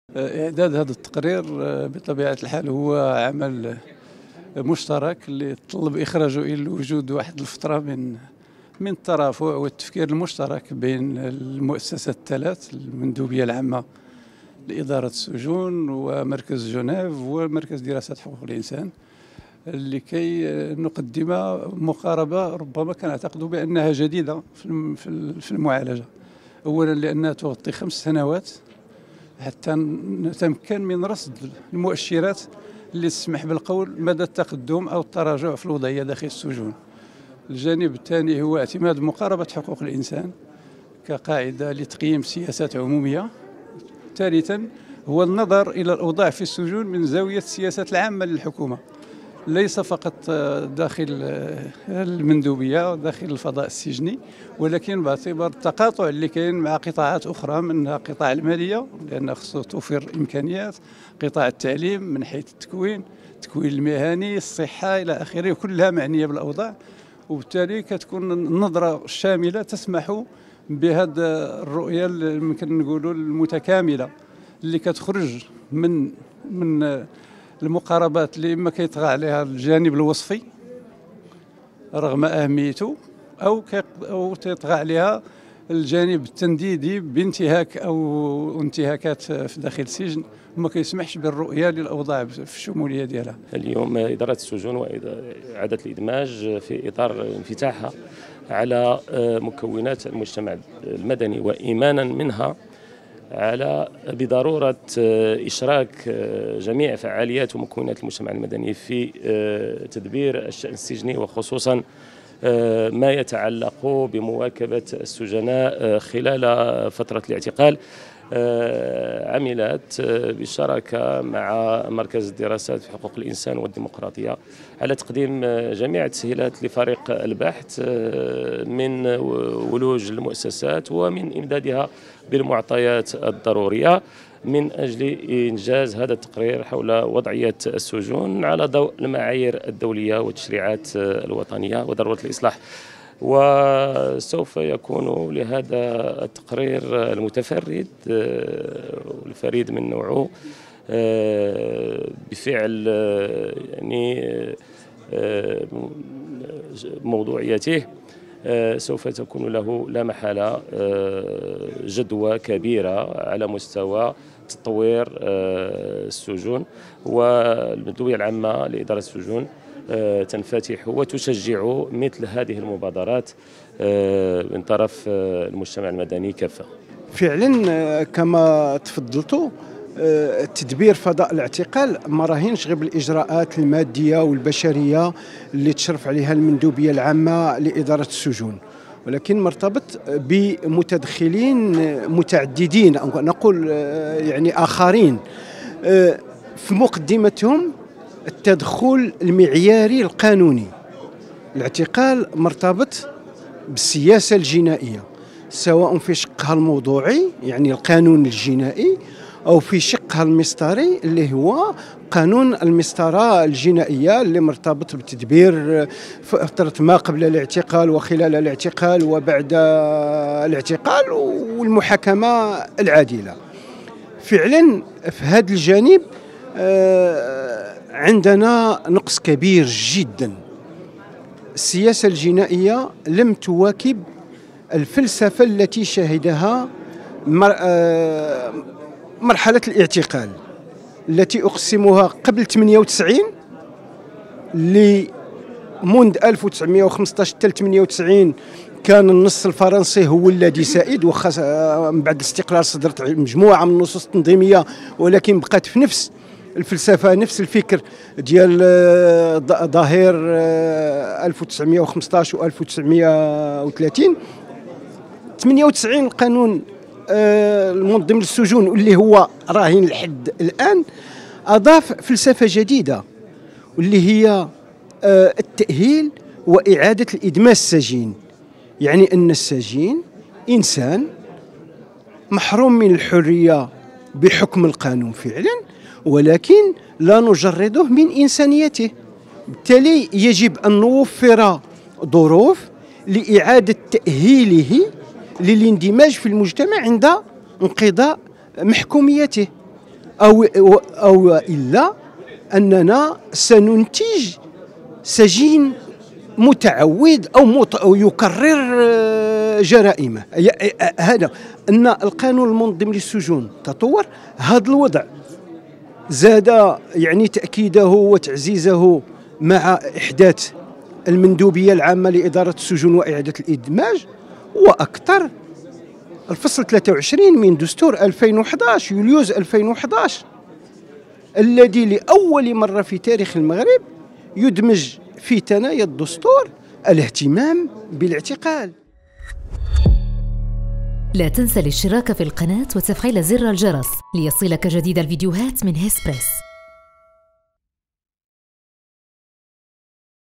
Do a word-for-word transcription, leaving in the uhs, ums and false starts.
إعداد هذا التقرير بطبيعة الحال هو عمل مشترك اللي طلب إخراجه إلى وجود واحد الفترة من من الترافع والتفكير المشترك بين المؤسسات الثلاث، المندوبية العامة لإدارة السجون ومركز جنيف ومركز دراسات حقوق الإنسان، لكي نقدم مقاربة ربما كان أعتقد بأنها جديدة في المعالجة. أولا لأنها تغطي خمس سنوات حتى نتمكن من رصد المؤشرات اللي تسمح بالقول مدى التقدم أو التراجع في الوضعية داخل السجون. الجانب الثاني هو اعتماد مقاربة حقوق الإنسان كقاعدة لتقييم سياسات عمومية. ثالثا هو النظر إلى الأوضاع في السجون من زاوية السياسات العامة للحكومة، ليس فقط داخل المندوبية وداخل الفضاء السجني، ولكن باعتبار التقاطع اللي كاين مع قطاعات أخرى، منها قطاع المالية لأن خصو توفر إمكانيات، قطاع التعليم من حيث التكوين التكوين المهني، الصحة إلى آخره، كلها معنية بالأوضاع. وبالتالي كتكون النظرة الشاملة تسمح بهذه الرؤية اللي يمكن نقولوا المتكاملة اللي كتخرج من من المقاربات اللي إما كيطغى عليها الجانب الوصفي رغم أهميته، أو أو تيطغى عليها الجانب التنديدي بانتهاك أو انتهاكات في داخل السجن وما كيسمحش بالرؤية للأوضاع في الشمولية ديالها. اليوم إدارة السجون وإعادة الإدماج في إطار انفتاحها على مكونات المجتمع المدني وإيمانا منها على بضرورة إشراك جميع فعاليات ومكونات المجتمع المدني في تدبير الشأن السجني، وخصوصا ما يتعلق بمواكبة السجناء خلال فترة الاعتقال. عملت بالشراكة مع مركز الدراسات في حقوق الإنسان والديمقراطية على تقديم جميع التسهيلات لفريق البحث من ولوج المؤسسات ومن إمدادها بالمعطيات الضرورية من أجل إنجاز هذا التقرير حول وضعية السجون على ضوء المعايير الدولية والتشريعات الوطنية وضرورة الإصلاح. وسوف يكون لهذا التقرير المتفرد والفريد من نوعه بفعل يعني موضوعيته سوف تكون له لا محالة جدوى كبيرة على مستوى تطوير السجون، والمندوبية العامة لإدارة السجون تنفتح وتشجع مثل هذه المبادرات من طرف المجتمع المدني كافة. فعلا كما تفضلتوا، تدبير فضاء الاعتقال ما راهينش غير بالإجراءات المادية والبشرية اللي تشرف عليها المندوبية العامة لإدارة السجون، ولكن مرتبط بمتدخلين متعددين أو نقول يعني آخرين، في مقدمتهم التدخل المعياري القانوني. الاعتقال مرتبط بالسياسة الجنائية، سواء في شقها الموضوعي يعني القانون الجنائي، أو في شقها المسطري اللي هو قانون المسطرة الجنائية اللي مرتبط بتدبير فترة ما قبل الاعتقال وخلال الاعتقال وبعد الاعتقال والمحاكمة العادلة. فعلا في هذا الجانب عندنا نقص كبير جدا. السياسة الجنائية لم تواكب الفلسفة التي شهدها مرحلة الاعتقال التي أقسمها قبل ثمانية وتسعين، منذ ألف وتسعمائة وخمسة عشر حتى ثمانية وتسعين كان النص الفرنسي هو الذي سائد، وخاص من بعد الاستقلال صدرت مجموعة من النصوص التنظيمية، ولكن بقات في نفس الفلسفة نفس الفكر ديال ظهير ألف وتسعمائة وخمسة عشر و ألف وتسعمائة وثلاثين. ثمانية وتسعين القانون المنظم للسجون واللي هو راهن لحد الآن أضاف فلسفة جديدة واللي هي التأهيل وإعادة الإدماج السجين، يعني أن السجين إنسان محروم من الحرية بحكم القانون فعلا، ولكن لا نجرده من إنسانيته. بالتالي يجب أن نوفر ظروف لإعادة تأهيله للاندماج في المجتمع عند انقضاء محكوميته. أو أو إلا أننا سننتج سجين متعود أو, مت أو يكرر جرائمه. هذا أن القانون المنظم للسجون تطور، هذا الوضع زاد يعني تأكيده وتعزيزه مع إحداث المندوبية العامة لإدارة السجون وإعادة الإدماج، وأكثر الفصل ثلاثة وعشرين من دستور ألفين وأحد عشر يوليوز ألفين وأحد عشر الذي لأول مرة في تاريخ المغرب يدمج في ثنايا الدستور الاهتمام بالاعتقال. لا تنسى الاشتراك في القناة وتفعيل زر الجرس ليصلك جديد الفيديوهات من هسبريس.